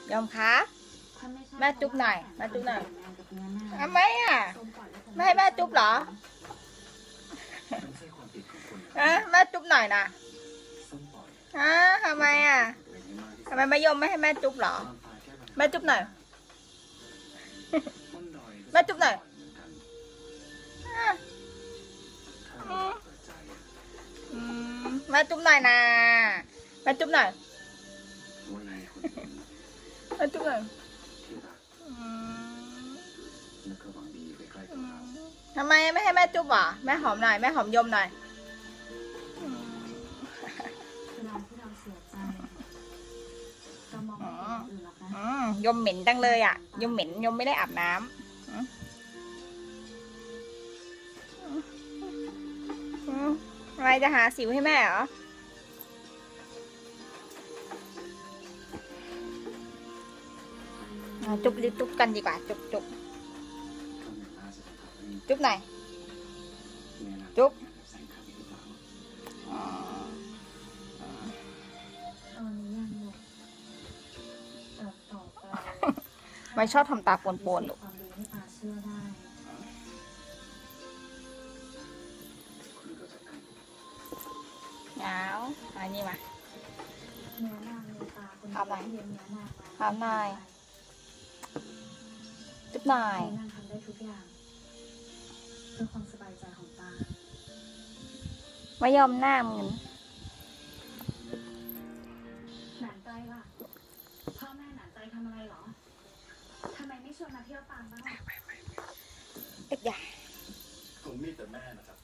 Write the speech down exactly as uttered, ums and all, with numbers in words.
ยอมคะแม่จุ๊บหน่อยแม่จุ๊บหน่อยทำไมอ่ะไม่ให้แม่จุ๊บเหรอฮะแม่จุ๊บหน่อยนะฮะทำไมอ่ะทำไมไม่ยอมไม่ให้แม่จุ๊บเหรอแม่จุ๊บหน่อยแม่จุ๊บหน่อยแม่จุ๊บหน่อยนะแม่จุ๊บหน่อยแม่จุ๊บหน่อยทำไมไม่ให้แม่จุ๊บอ่ะแม่หอมหน่อยแม่หอมยมหน่อยยมเหม็นจังเลยอ่ะยมเหม็นยมไม่ได้อาบน้ำอะไรจะหาสิวให้แม่เหรอจุ๊บจุ๊บกันดีกว่าจุ๊บจุ๊บจุ๊บหน่อยจุ๊บไม่ชอบทำตาปนๆลูกเอาอันนี้มาทำหน่อยทำหน่อยจุ๊บหน่อยนางทำได้ทุกอย่างเพื่อความสบายใจของตาไม่ยอมหน้ามึงหนานใจล่ะพ่อแม่หนานใจทำอะไรหรอทำไมไม่ชวนมาเที่ยวปางบ้างเอ็ดใหญ่คงมีแต่แม่นะครับ